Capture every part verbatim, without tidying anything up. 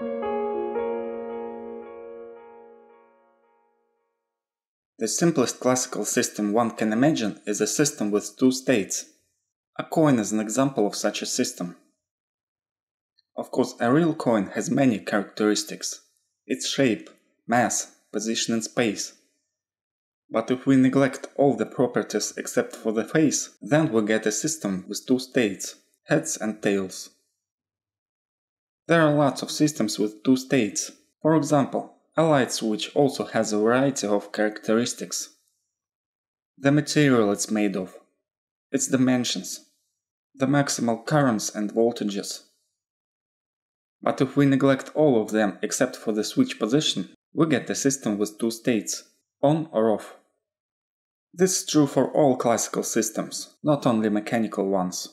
The simplest classical system one can imagine is a system with two states. A coin is an example of such a system. Of course, a real coin has many characteristics: its shape, mass, position in space. But if we neglect all the properties except for the face, then we get a system with two states, heads and tails. There are lots of systems with two states. For example, a light switch also has a variety of characteristics. The material it's made of, its dimensions, the maximal currents and voltages. But if we neglect all of them except for the switch position, we get a system with two states, on or off. This is true for all classical systems, not only mechanical ones.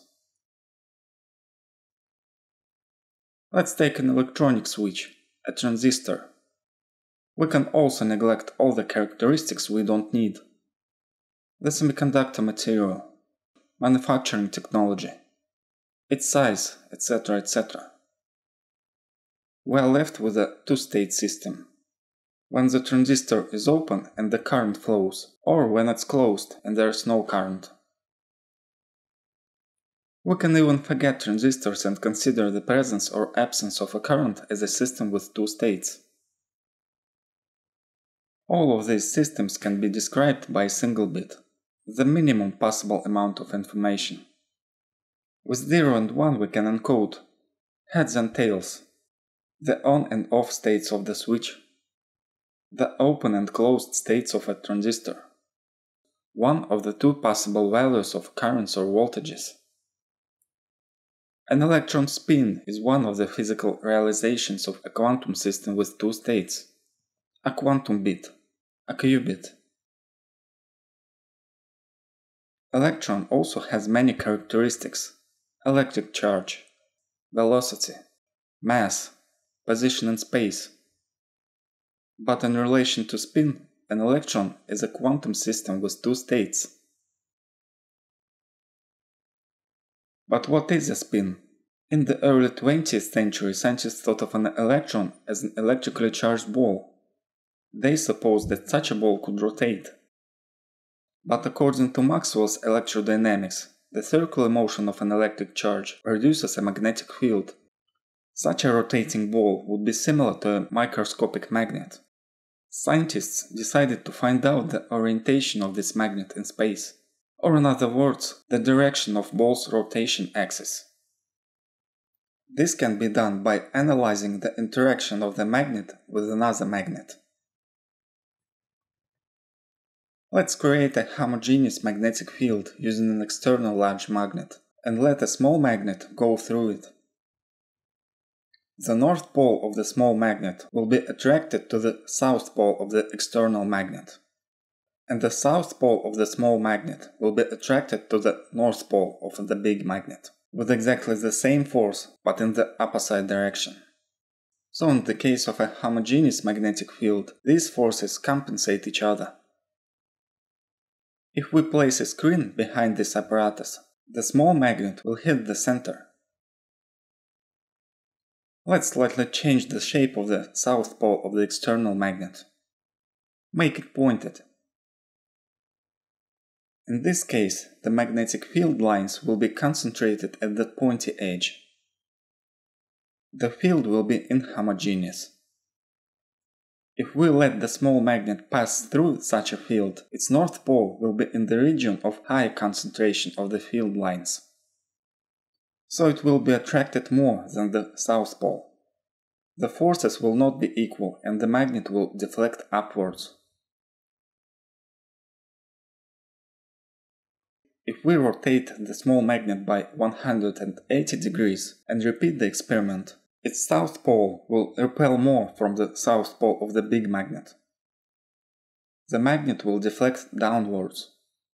Let's take an electronic switch, a transistor. We can also neglect all the characteristics we don't need. The semiconductor material, manufacturing technology, its size, et cetera et cetera. We are left with a two-state system. When the transistor is open and the current flows, or when it's closed and there is no current. We can even forget transistors and consider the presence or absence of a current as a system with two states. All of these systems can be described by a single bit, the minimum possible amount of information. With zero and one we can encode heads and tails, the on and off states of the switch, the open and closed states of a transistor, one of the two possible values of currents or voltages. An electron spin is one of the physical realizations of a quantum system with two states, a quantum bit, a qubit. Electron also has many characteristics: electric charge, velocity, mass, position in space. But in relation to spin, an electron is a quantum system with two states. But what is a spin? In the early twentieth century, scientists thought of an electron as an electrically charged ball. They supposed that such a ball could rotate. But according to Maxwell's electrodynamics, the circular motion of an electric charge produces a magnetic field. Such a rotating ball would be similar to a microscopic magnet. Scientists decided to find out the orientation of this magnet in space, or in other words, the direction of ball's rotation axis. This can be done by analyzing the interaction of the magnet with another magnet. Let's create a homogeneous magnetic field using an external large magnet, and let a small magnet go through it. The north pole of the small magnet will be attracted to the south pole of the external magnet, and the south pole of the small magnet will be attracted to the north pole of the big magnet, with exactly the same force, but in the opposite direction. So in the case of a homogeneous magnetic field, these forces compensate each other. If we place a screen behind this apparatus, the small magnet will hit the center. Let's slightly change the shape of the south pole of the external magnet. Make it pointed. In this case, the magnetic field lines will be concentrated at the pointy edge. The field will be inhomogeneous. If we let the small magnet pass through such a field, its north pole will be in the region of high concentration of the field lines. So it will be attracted more than the south pole. The forces will not be equal and the magnet will deflect upwards. If we rotate the small magnet by one hundred eighty degrees and repeat the experiment, its south pole will repel more from the south pole of the big magnet. The magnet will deflect downwards.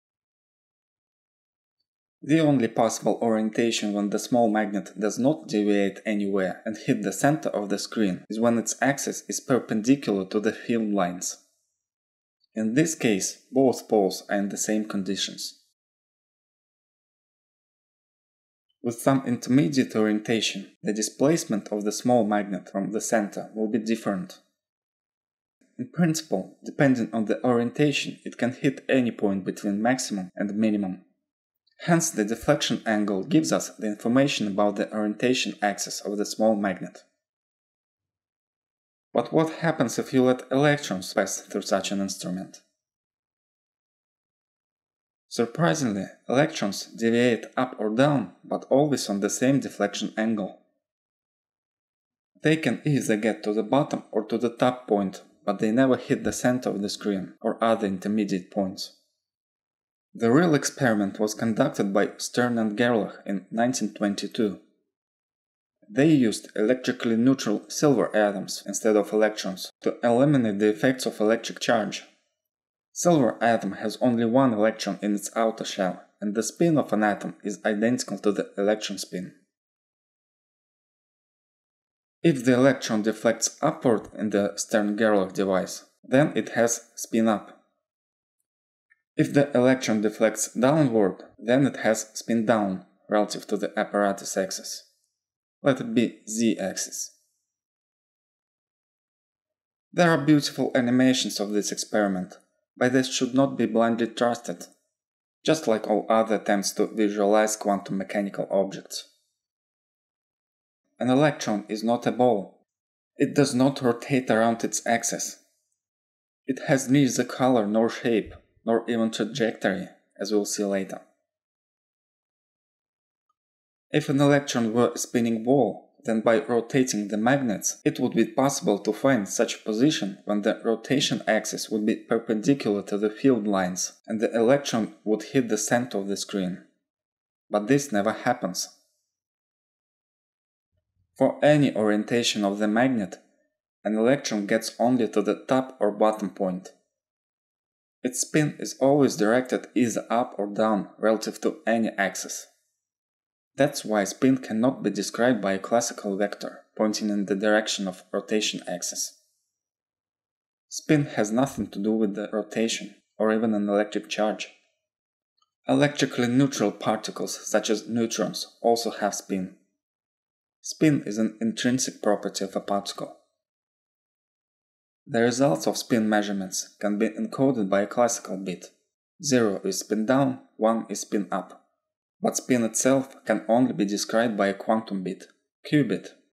The only possible orientation when the small magnet does not deviate anywhere and hit the center of the screen is when its axis is perpendicular to the field lines. In this case, both poles are in the same conditions. With some intermediate orientation, the displacement of the small magnet from the center will be different. In principle, depending on the orientation, it can hit any point between maximum and minimum. Hence, the deflection angle gives us the information about the orientation axis of the small magnet. But what happens if you let electrons pass through such an instrument? Surprisingly, electrons deviate up or down, but always on the same deflection angle. They can either get to the bottom or to the top point, but they never hit the center of the screen or other intermediate points. The real experiment was conducted by Stern and Gerlach in nineteen twenty-two. They used electrically neutral silver atoms instead of electrons to eliminate the effects of electric charge. Silver atom has only one electron in its outer shell, and the spin of an atom is identical to the electron spin. If the electron deflects upward in the Stern-Gerlach device, then it has spin up. If the electron deflects downward, then it has spin down relative to the apparatus axis. Let it be z-axis. There are beautiful animations of this experiment, but this should not be blindly trusted, just like all other attempts to visualize quantum mechanical objects. An electron is not a ball. It does not rotate around its axis. It has neither color nor shape, nor even trajectory, as we'll see later. If an electron were a spinning ball, then by rotating the magnets, it would be possible to find such a position when the rotation axis would be perpendicular to the field lines and the electron would hit the center of the screen. But this never happens. For any orientation of the magnet, an electron gets only to the top or bottom point. Its spin is always directed either up or down relative to any axis. That's why spin cannot be described by a classical vector pointing in the direction of rotation axis. Spin has nothing to do with the rotation or even an electric charge. Electrically neutral particles such as neutrons also have spin. Spin is an intrinsic property of a particle. The results of spin measurements can be encoded by a classical bit. zero is spin down, one is spin up. But spin itself can only be described by a quantum bit, qubit.